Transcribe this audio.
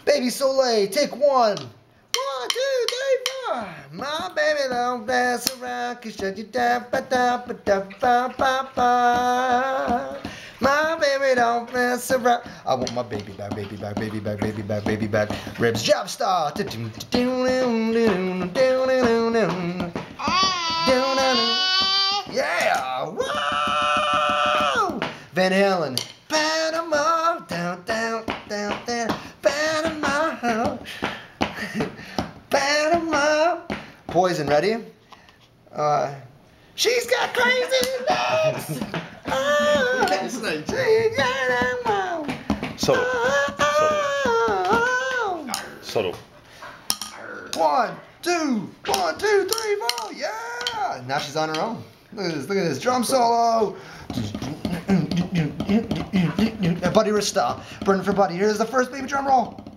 Baby Soleil, take one. 1, 2, 3, 4. My baby don't dance around, cause shut you down, ba da ba da ba ba ba. My baby don't mess around. I want my baby back, baby back, baby back, baby back, baby back. Ribs job star. Yeah! Whoa! Van Halen. Panama, down, down, down, down. Panama. Panama. Poison, ready? She's got crazy legs. Solo. Solo. 1, 2, 1, 2, 3, 4. Yeah! Now she's on her own. Look at this. Look at this drum solo. Buddy Rista. Burning for Buddy. Here's the first baby drum roll.